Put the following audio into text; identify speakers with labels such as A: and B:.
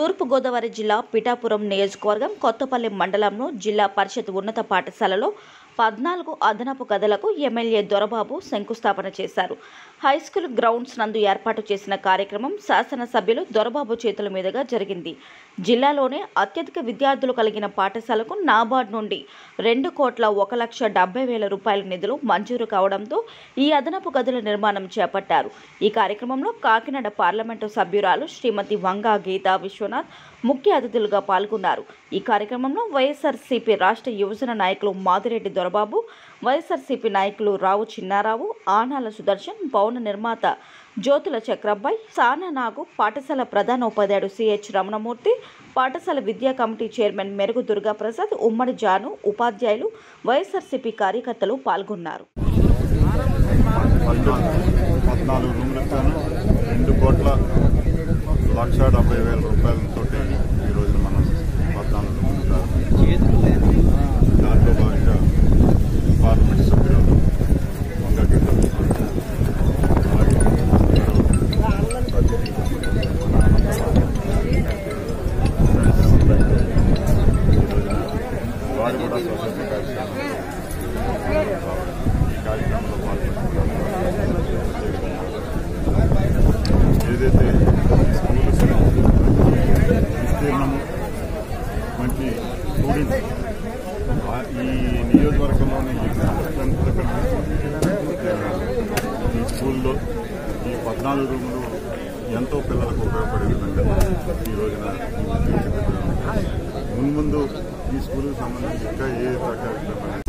A: తూర్పు గోదావరి జిల్లా పిఠాపురం నియోజకవర్గం కొత్తపల్లి మండలంలో జిల్లా పరిషత్ ఉన్నత పాఠశాలలో 14 అదనపు గదులకు ఎమ్మెల్యే దొరబాబు శంకుస్థాపన చేశారు. హైస్కూల్ గ్రౌండ్స్ నందు ఏర్పాటు చేసిన కార్యక్రమం శాసనసభ్యులు దొరబాబు చేతుల మీదుగా జరిగింది. జిల్లాలోనే అత్యధిక విద్యార్థులు కలిగిన పాఠశాలకు నాబార్డు నుండి 2,01,70,000 రూపాయల నిధులు మంజూరు కావడంతో ఈ అదనపు గదుల నిర్మాణం చేపట్టారు. ఈ కార్యక్రమంలో కాకినాడ పార్లమెంటు సభ్యురాలు శ్రీమతి వంగా గీతా విశ్వనాథ్ ముఖ్య అతిథులుగా పాల్గొన్నారు. ఈ కార్యక్రమంలో వైఎస్ఆర్సీపీ రాష్ట్ర యువజన నాయకులు మాదిరెడ్డి దొరబాబు, వైఎస్ఆర్సీపీ నాయకులు రావు చిన్నారావు, ఆనాల సుదర్శన్, భవన నిర్మాత జ్యోతుల చక్రబ్బాయి, సానా నాగు, పాఠశాల ప్రధానోపాధ్యాయుడు సిహెచ్ రమణమూర్తి, పాఠశాల విద్యా కమిటీ చైర్మన్ మెరుగు దుర్గాప్రసాద్, ఉమ్మడి జాను, ఉపాధ్యాయులు, వైఎస్ఆర్సీపీ కార్యకర్తలు పాల్గొన్నారు.
B: 14 రూమ్లతోనూ 2,70,000 రూపాయలతో ఈరోజు మనం 14 రూములు దాంట్లో భాగంగా పార్లమెంట్ సభ్యులు వంగా గీతా వారు కూడా స్వతంత్ర కార్యక్రమంలో పాల్గొంటున్నారు. ఏదైతే విస్తీర్ణము మంచి స్టూడెంట్స్ ఈ నియోజకవర్గంలోనే ఈ స్కూల్లో ఈ 14 రూములు ఎంతో పిల్లలకు ఉపయోగపడే విధంగా ఈ రోజున మున్ముందు ఈ స్కూల్కి సంబంధించి ఇంకా ఏ కార్యక్రమాలు